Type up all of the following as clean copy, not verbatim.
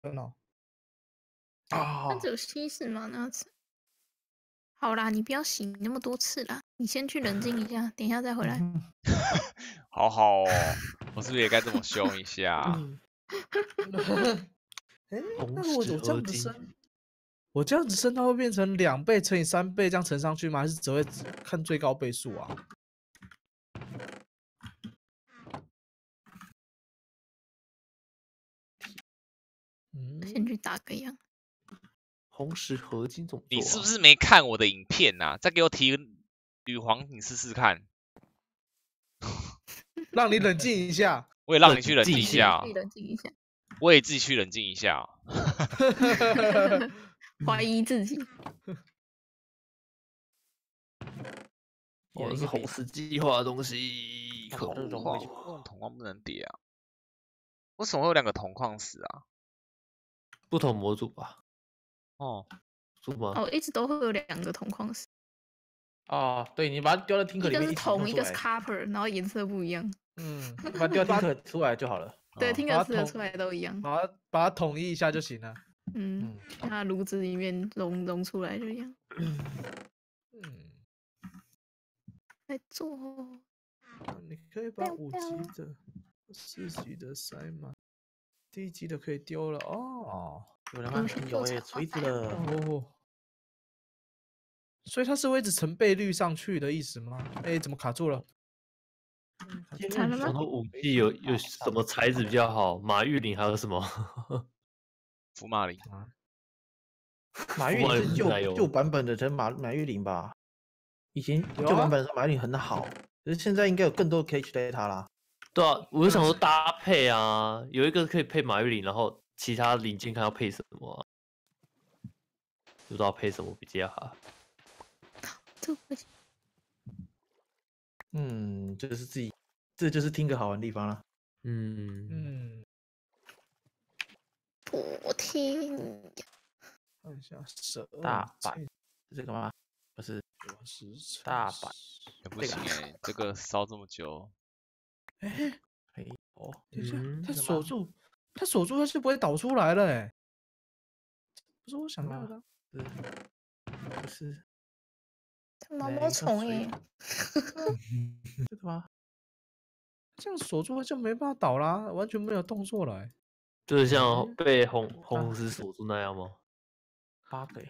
哦。 那只有稀释吗？那次。好啦，你不要洗那么多次啦，你先去冷静一下，等一下再回来。 好好哦，我是不是也该这么凶一下？ 哎， 同那我时这样合金， 子升，我这样子升，它会变成2倍乘以3倍这样乘上去吗？还是只会看最高倍数啊？ 先去打个样。 红石合金怎么做、啊？ 你是不是没看我的影片呐、再给我提铝黄，你试试看。 让你冷静一下。 我也让你去冷静一下、 自己冷静一下。 我也自己去冷静一下、 怀疑自己。 原来是红石计划的东西，可恶！ 为什么铜矿不能叠啊？为什么会有2个铜矿石啊？ 不同模组吧？ 哦， 是吗？ 哦，一直都会有2个铜矿石。 哦，对，你把它丢到听课里面， 一个是铜，一个是 copper， 然后颜色不一样。 把它丢到听课出来就好了。 对，听课吃的出来都一样。 把它统一一下就行了。 让它炉子里面溶出来就一样。在做。 你可以把5级的、4级的塞满，1级的可以丢了哦。 有人吗？有锤子了。 哦。所以它是会一直成倍率上去的意思吗？哎，怎么卡住了？ 什么武器有什么材质比较好？马玉林还有什么？ 福马林。 马玉林是旧版本的，马玉林吧？以前旧版本的马玉林很好，可是现在应该有更多可以取代它啦。 对啊，我就想说搭配啊，有一个可以配马玉林，然后其他零件看要配什么、啊，不知道配什么比较好。 这不行。 就是这就是听个好玩的地方啦。 不听。 看一下大阪是这个吗？不是，大阪也不行哎，这个烧这么久。 哎， 哦， 等一下，它锁住，它就不会导出来了哎。不是我想要的。 不是。 毛毛虫耶。 这个吗？ 这样锁住就没办法倒啦，完全没有动作了。 就是像被红石锁住那样吗 ？8个。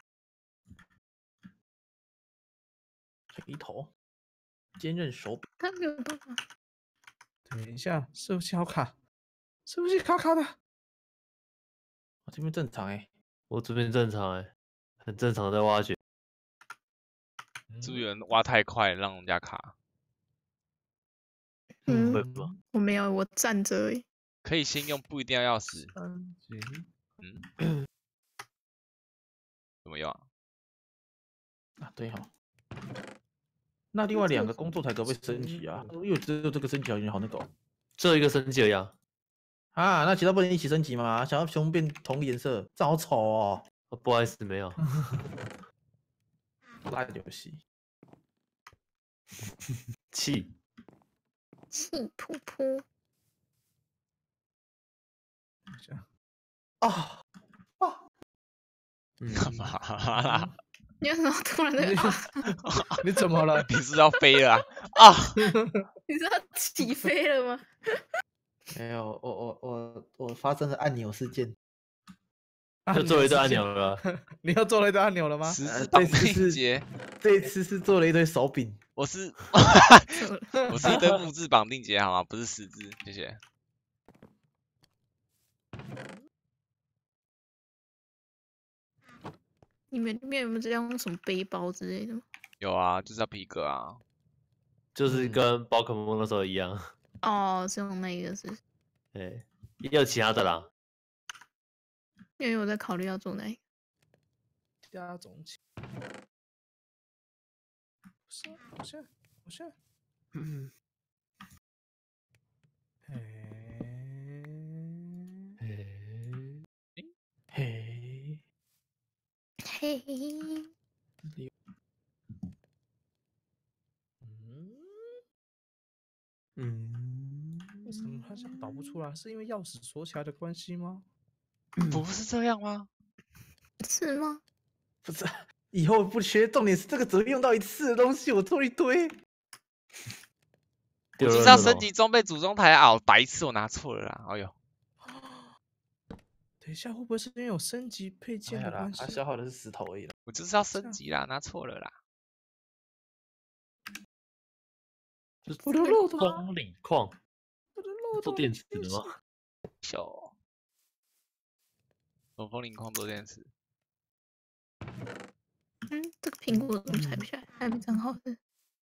黑头，坚韧手柄。 它没有办法。 等一下，是不是好卡？是不是卡卡的？ 我这边正常哎， 我这边正常哎，很正常在挖掘。 是不是有人挖太快让人家卡？ 会吗？ 我没有，我站着而已。 可以先用，不一定要钥匙。怎么用啊？对哈。那另外2个工作台可不可以升级啊？因为只有这个升级好像好那个。 只有一个升级而已啊。 那其他不能一起升级吗？想要熊变同颜色，这好丑哦。 不好意思，没有。 烂游戏。 气噗噗。 干嘛啦？ 你为什么突然在你怎么了？ 你是要飞了啊？ 你是要起飞了吗？ 没有，我发生了按钮事件。 又做了一堆按钮了。 你又做了一堆按钮了吗？ 这一次是做了一堆手柄。 我是一堆木质绑定结好吗？不是十字，谢谢。 你们那边有没有这样用什么背包之类的吗？ 有啊，就是要皮革啊。 就是跟宝可梦那时候一样。 哦，是用那个是。 对，也有其他的啦。 因为我在考虑要做哪一个。 加总起。我现在。 嘿。 为什么它这样导不出来？是因为钥匙锁起来的关系吗？ 不是这样吗？ 是吗？ 不是，以后不缺，重点是这个只会用到一次的东西，我做一堆。 我就是要升级装备组装台啊！白痴，我拿错了啦！哎呦， 等一下，会不会是因为有升级配件的关系？ 它消耗的是石头而已了。 我就是要升级啦，拿错了啦。 我的漏斗， 风领矿， 我的漏斗做电池的吗？ 小，我风领矿做电池。 这个苹果怎么采不下来？还没长好的。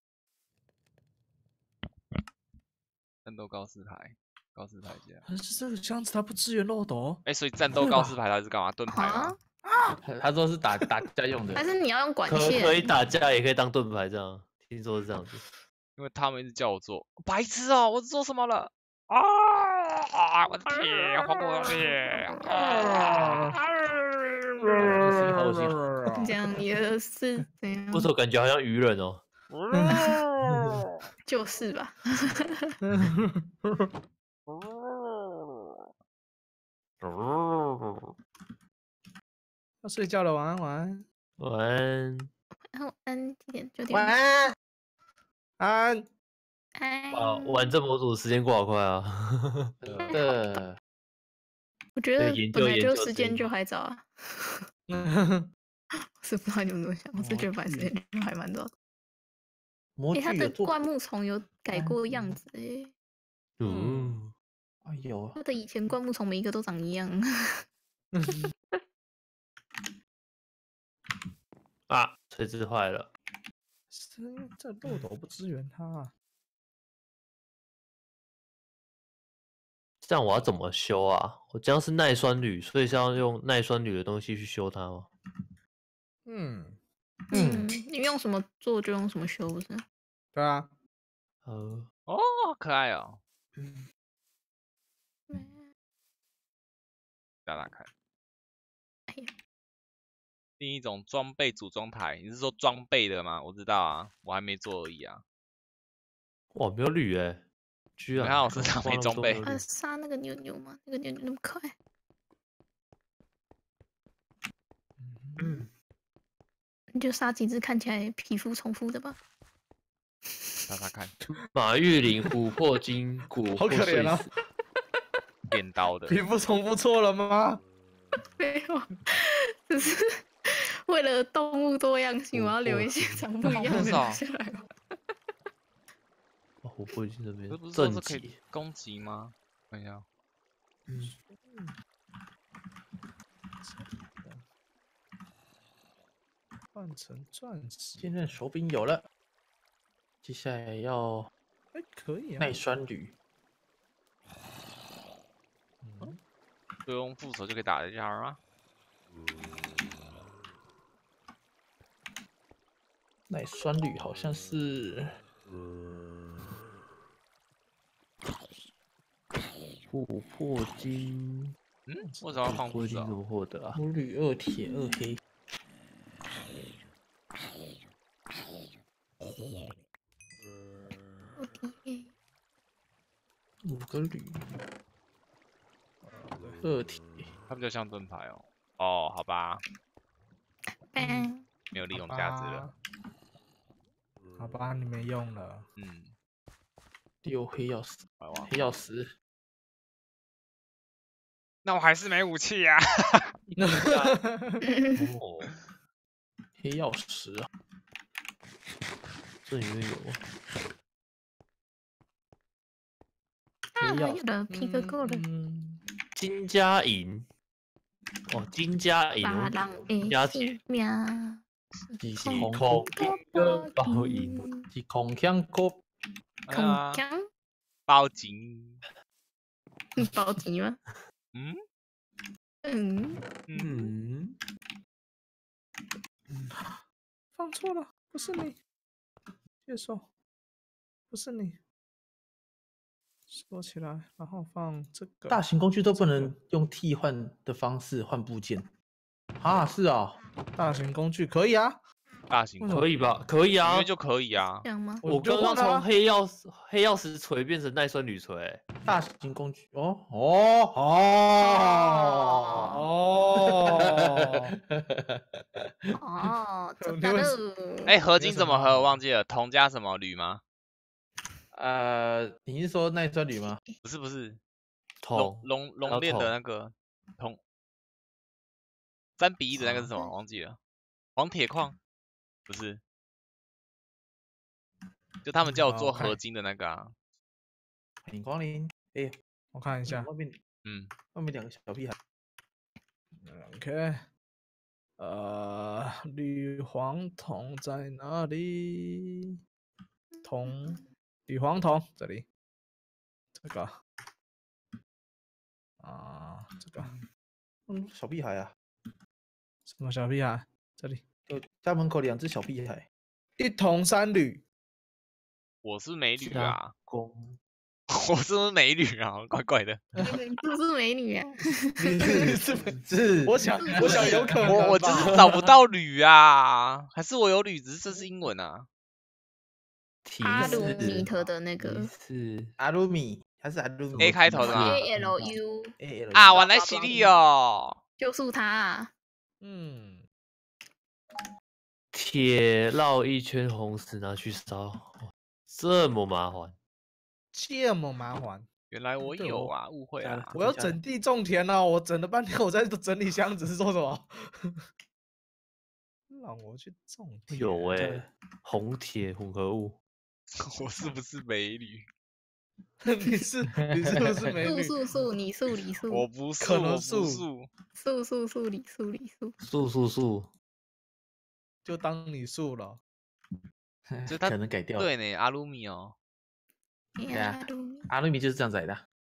战斗告示牌，告示牌键。 可是这个箱子它不支援漏斗。 所以战斗告示牌它是干嘛？盾牌吗？ 他说是打架用的。 还是你要用管线？ 可以打架，也可以当盾牌，这样听说是这样子。 因为他们一直叫我做，白痴哦！我做什么了？啊！我的天，黄我的天！ 这样你的是怎样？ 为什么感觉好像愚人哦？ 就是吧。 要睡觉了，晚安，晚安， 晚安。 晚安，几点？9点。 晚安，安。 安。 玩这模组时间过好快啊！ 我觉得本来就时间就还早啊。是不知道你们怎么想，我是觉得本来时间就还蛮早的。它的灌木丛有改过样子哎。 哎呦， 它的以前灌木丛每一个都长一样。 啊，锤子坏了。 是因为这漏斗不支援它。 这样我要怎么修啊？我这样是耐酸铝，所以是要用耐酸铝的东西去修它吗？ 你用什么做就用什么修，不是？ 对啊。 哦，好可爱哦。打打看。另一种装备组装台，你是说装备的吗？我知道啊，我还没做而已啊。 哇，没有铝哎，居然！ 你看我身上没装备。 杀那个牛牛吗？那个牛牛那么可爱。你就杀几只看起来皮肤重复的吧。 打打看。 马玉麟、琥珀金骨， 好可怜啊！ 电刀的。 皮肤重复错了吗？ 没有，只是为了动物多样性，我要留一些长不一样的留下来吧。 琥珀金这边不是说是可以攻击吗？看一下。 换成钻石。 现在手柄有了，接下来要可以啊， 耐酸铝。 就用副手就可以打得下吗？ 耐酸铝好像是琥珀金。 为什么要放副手？ 怎么获得啊？ 铝2铁2黑。5个铝，2铁。 它比较像盾牌哦。哦，好吧。没有利用价值了。 好吧，你没用了。 6黑曜石，黑曜石。 那我还是没武器呀。 黑曜石啊， 这里面有。 有的皮革够了。 金加银。哦，金加银。加铁。 几空包银， 几空枪锅， 空枪包金， 包金吗？ 放错了，不是你，接受，不是你，收起来，然后放这个。 大型工具都不能用替换的方式换部件啊？是啊， 大型工具可以啊。 大型可以吧？可以啊， 因为就可以啊。 这样吗？ 我刚刚从黑曜石锤变成耐酸铝锤， 大型工具哦。 真的。 哎，合金怎么合？我忘记了，铜加什么铝吗？ 你是说耐酸铝吗？ 不是， 铜龙链的那个铜3:1的那个是什么？忘记了。黄铁矿不是，就他们叫我做合金的那个啊。 欢迎光临。哎， 我看一下， 外面2个小屁孩。 OK， 铝黄铜在哪里？铝黄铜这里，这个这个， 小屁孩啊！ 什么小屁孩？这里， 家门口2只小屁孩 ，1铜3铝。我是美女啊，我是不是美女啊？怪怪的。 你是不是美女啊？ 是， 我想有可能， 我就是找不到铝啊，还是我有铝，只是这是英文啊。 阿鲁米特的那个是阿鲁米还是阿鲁米 ？A 开头的吗 ？ALU 啊，瓦莱西利哦， 就是他。 铁绕一圈红石拿去烧，这么麻烦。 原来我有啊，误会了。 我要整地种田啊！我整了半天，我在整理箱子是做什么？让我去种田。 有红铁混合物。 我是不是美女？ 你是不是美女？ 你素李素。 我不是， 可能素李素。 素。 就当你素了。 就他可能改掉了。 对呢，阿鲁米哦。 对啊，阿鲁米就是这样子来的。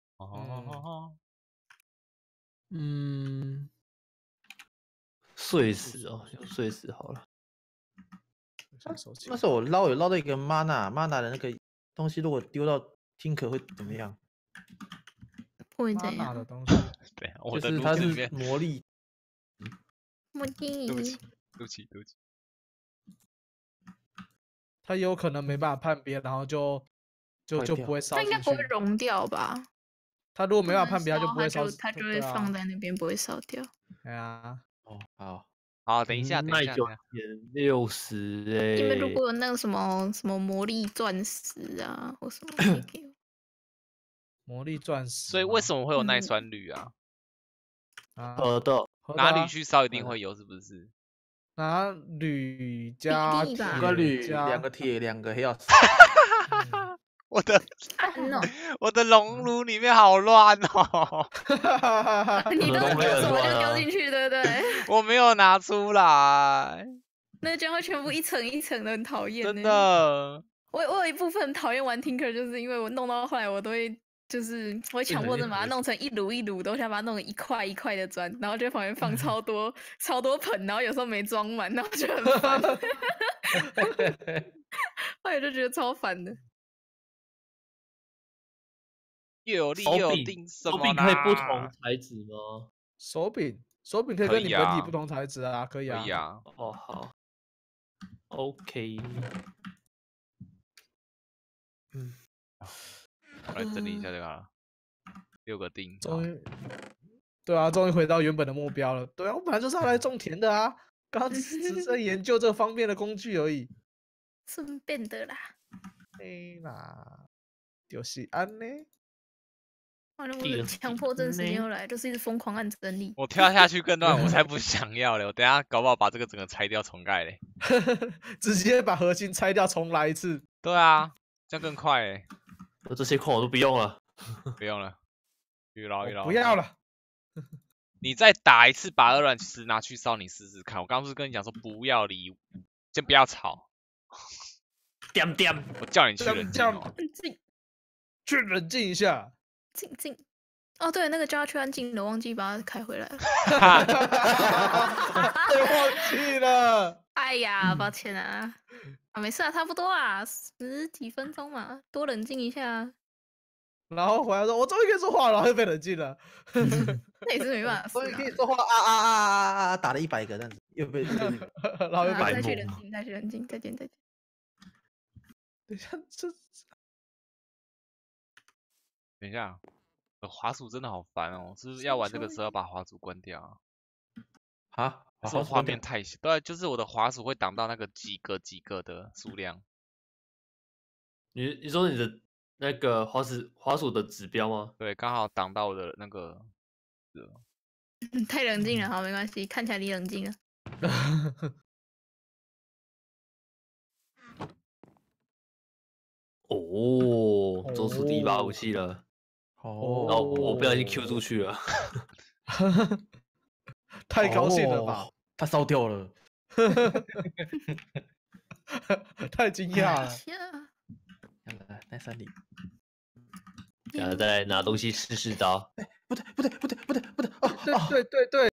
碎石哦，用碎石好了。 那时候我有捞到一个 mana 的那个东西，如果丢到Tinker会怎么样？ 会怎样的东西？ 对， 就是它是魔力。 对不起。 它有可能没办法判别，然后就不会烧进去。 它应该不会融掉吧？ 它如果没办法判别，它就不会烧， 它就会放在那边，不会烧掉。 对啊。 好，等一下。 耐久60 你们如果有那个什么魔力钻石啊，或什么可以给我。 魔力钻石。 所以为什么会有耐酸铝啊？拿铝去烧一定会有，是不是？ 拿铝加 5个铝，2个铁，2个黑曜石。 我的熔炉里面好乱哦！ 你都丢什么就丢进去，对不对？ 我没有拿出来， 那这样会全部一层一层的，很讨厌。 真的， 我有一部分很讨厌玩 Tinker，就是因为我弄到后来我都会。就是我会强迫症把它弄成一炉一炉的，我想把它弄成一块一块的砖，然后就在旁边放超多盆，然后有时候没装满，然后就很烦。后来就觉得超烦的。 又有力又有定什么啦？ 手柄可以不同材质吗？ 手柄可以跟你本体不同材质啊，可以啊。 可以啊。 哦，好 ，OK。 我来整理一下这个6个钉。 对啊，终于回到原本的目标了。对啊，我本来就是要来种田的啊，刚刚只是在研究这方便的工具而已。 顺便的啦。 啦，就是安呢。 完了，我的强迫症时间又来，就是一直疯狂按整理。 我跳下去更乱，我才不想要嘞！我等下搞不好把这个整个拆掉重盖嘞。 直接把核心拆掉重来一次。 对啊，这样更快哎。 这些矿我都不用了。 不用了。预劳。 不要了。 你再打一次把2卵石拿去烧，你试试看。我刚不是跟你讲说不要理，先不要吵。我叫你去冷静。 去冷静一下。 静。哦，对，那个叫他去安静的，忘记把它开回来了。 忘记了。 哎呀，抱歉啊。没事啊，差不多啊，10几分钟嘛，多冷静一下。 然后回来说：“我终于可以说话了。”然后就被冷静了。 那也是没办法。 终于可以说话啊！打了100个这样子，又被然后又被再去冷静，再去冷静，再见。等一下，这等一下，滑鼠真的好烦哦！是不是要玩这个时候要把滑鼠关掉啊？ 啊， 是我画面太小，对，就是我的滑鼠会挡到那个几个的数量。 你说你的那个滑鼠的指标吗？ 对，刚好挡到我的那个。 太冷静了，好，没关系，看起来你冷静了。 哦，走出第一把武器了。 哦， 然后我不小心 Q 出去了。 太高兴了吧？ 他烧掉了。 太惊讶了。 来3里。 然后再来拿东西试招。 不对。哦， 对。